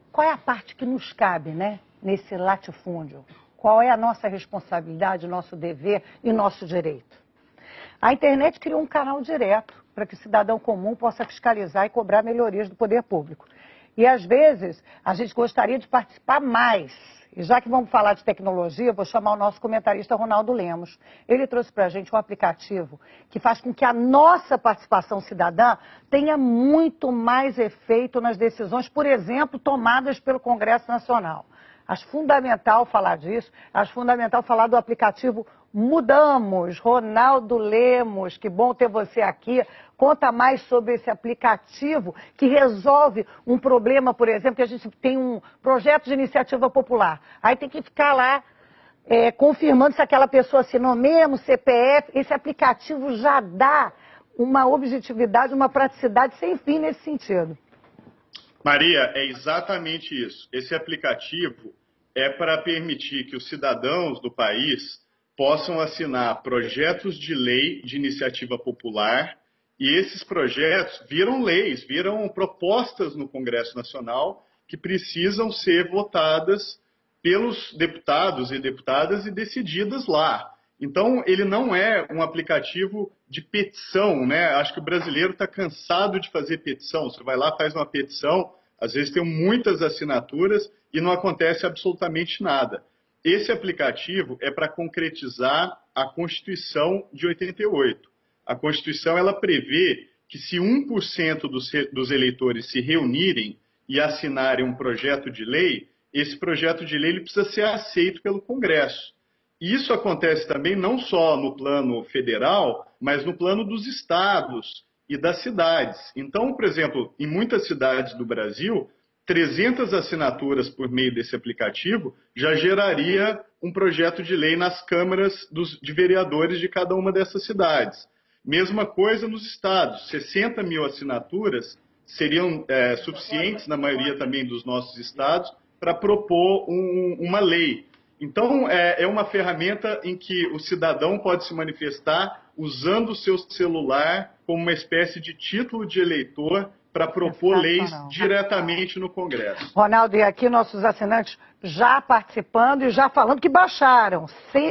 qual é a parte que nos cabe, né, nesse latifúndio? Qual é a nossa responsabilidade, nosso dever e nosso direito? A internet criou um canal direto para que o cidadão comum possa fiscalizar e cobrar melhorias do poder público. E, às vezes, a gente gostaria de participar mais. E já que vamos falar de tecnologia, eu vou chamar o nosso comentarista Ronaldo Lemos. Ele trouxe para a gente um aplicativo que faz com que a nossa participação cidadã tenha muito mais efeito nas decisões, por exemplo, tomadas pelo Congresso Nacional. Acho fundamental falar disso, acho fundamental falar do aplicativo Mudamos. Ronaldo Lemos, que bom ter você aqui. Conta mais sobre esse aplicativo que resolve um problema, por exemplo, que a gente tem um projeto de iniciativa popular. Aí tem que ficar lá confirmando se aquela pessoa assinou mesmo, CPF. Esse aplicativo já dá uma objetividade, uma praticidade sem fim nesse sentido. Maria, é exatamente isso. Esse aplicativo é para permitir que os cidadãos do país possam assinar projetos de lei de iniciativa popular e esses projetos viram leis, viram propostas no Congresso Nacional que precisam ser votadas pelos deputados e deputadas e decididas lá. Então, ele não é um aplicativo de petição, né? Acho que o brasileiro está cansado de fazer petição. Você vai lá, faz uma petição, às vezes tem muitas assinaturas e não acontece absolutamente nada. Esse aplicativo é para concretizar a Constituição de 88. A Constituição ela prevê que se 1% dos eleitores se reunirem e assinarem um projeto de lei, esse projeto de lei ele precisa ser aceito pelo Congresso. E isso acontece também não só no plano federal, mas no plano dos estados e das cidades. Então, por exemplo, em muitas cidades do Brasil, 300 assinaturas por meio desse aplicativo já geraria um projeto de lei nas câmaras de vereadores de cada uma dessas cidades. Mesma coisa nos estados, 60 mil assinaturas seriam suficientes, na maioria também dos nossos estados, para propor uma lei. Então, é uma ferramenta em que o cidadão pode se manifestar usando o seu celular como uma espécie de título de eleitor para propor leis diretamente no Congresso. Ronaldo, e aqui nossos assinantes já participando e já falando que baixaram.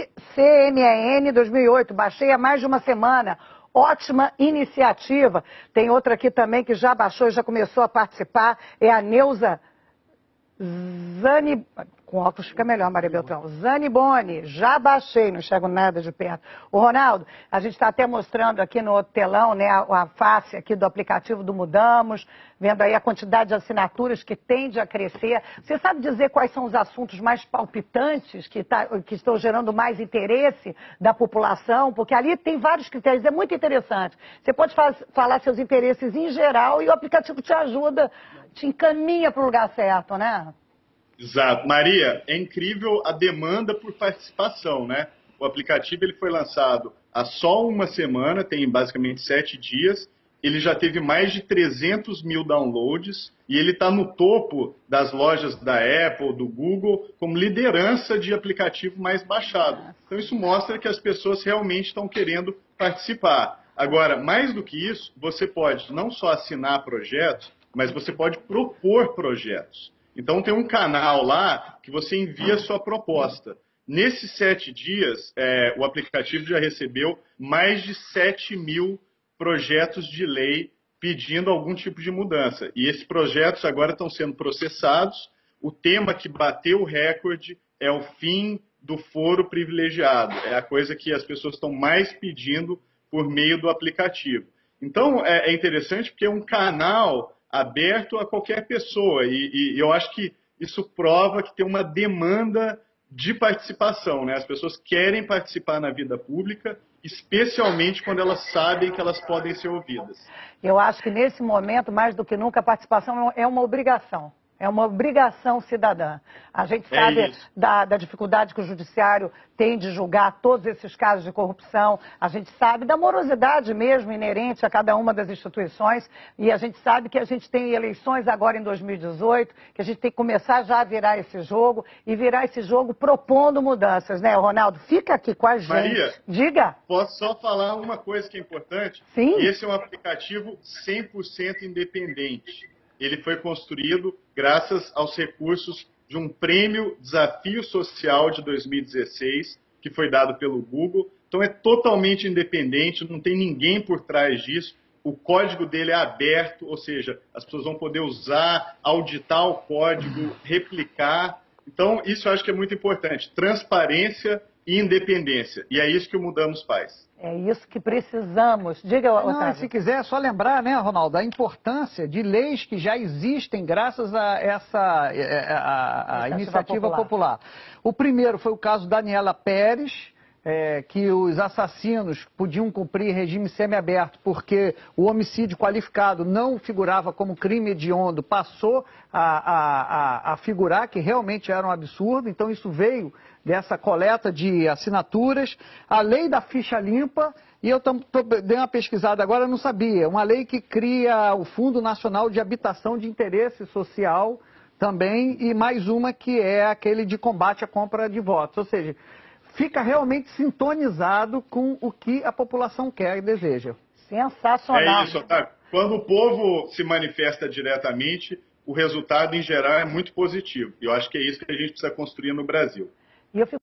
CMEN 2008, baixei há mais de uma semana. Ótima iniciativa. Tem outra aqui também que já baixou e já começou a participar. É a Neuza Zani... Com óculos fica melhor, Maria Beltrão. Zaniboni, já baixei, não enxergo nada de perto. O Ronaldo, a gente está até mostrando aqui no outro telão, né, a face aqui do aplicativo do Mudamos, vendo aí a quantidade de assinaturas que tende a crescer. Você sabe dizer quais são os assuntos mais palpitantes que estão gerando mais interesse da população? Porque ali tem vários critérios, é muito interessante. Você pode falar seus interesses em geral e o aplicativo te ajuda, te encaminha para o lugar certo, né? Exato. Maria, é incrível a demanda por participação, né? O aplicativo ele foi lançado há só uma semana, tem basicamente 7 dias. Ele já teve mais de 300 mil downloads e ele está no topo das lojas da Apple, do Google, como liderança de aplicativo mais baixado. Então isso mostra que as pessoas realmente estão querendo participar. Agora, mais do que isso, você pode não só assinar projetos, mas você pode propor projetos. Então tem um canal lá que você envia a sua proposta. Nesses 7 dias, o aplicativo já recebeu mais de 7 mil projetos de lei pedindo algum tipo de mudança. E esses projetos agora estão sendo processados. O tema que bateu o recorde é o fim do foro privilegiado. É a coisa que as pessoas estão mais pedindo por meio do aplicativo. Então é interessante porque é um canal aberto a qualquer pessoa, e eu acho que isso prova que tem uma demanda de participação, né? As pessoas querem participar na vida pública, especialmente quando elas sabem que elas podem ser ouvidas. Eu acho que nesse momento, mais do que nunca, a participação é uma obrigação. É uma obrigação cidadã. A gente sabe da dificuldade que o judiciário tem de julgar todos esses casos de corrupção. A gente sabe da morosidade mesmo inerente a cada uma das instituições. E a gente sabe que a gente tem eleições agora em 2018, que a gente tem que começar já a virar esse jogo e virar esse jogo propondo mudanças, né, Ronaldo? Fica aqui com a gente. Maria, diga. Posso só falar uma coisa que é importante? Sim. Esse é um aplicativo 100% independente. ele foi construído graças aos recursos de um prêmio Desafio Social de 2016, que foi dado pelo Google. Então é totalmente independente, não tem ninguém por trás disso. O código dele é aberto, ou seja, as pessoas vão poder usar, auditar o código, replicar. Então, isso eu acho que é muito importante. Transparência e independência. E é isso que o Mudamos faz. É isso que precisamos. Diga, Otávio. Não, se quiser, é só lembrar, né, Ronaldo, a importância de leis que já existem graças a essa iniciativa popular. O primeiro foi o caso da Daniela Pérez, que os assassinos podiam cumprir regime semiaberto porque o homicídio qualificado não figurava como crime hediondo, passou a figurar, que realmente era um absurdo. Então isso veio dessa coleta de assinaturas. A lei da ficha limpa, e eu dei uma pesquisada agora, não sabia, uma lei que cria o Fundo Nacional de Habitação de Interesse Social também, e mais uma que é aquele de combate à compra de votos, ou seja, fica realmente sintonizado com o que a população quer e deseja. Sensacional. É isso, Otávio. Quando o povo se manifesta diretamente, o resultado, em geral, é muito positivo. E eu acho que é isso que a gente precisa construir no Brasil. E eu fico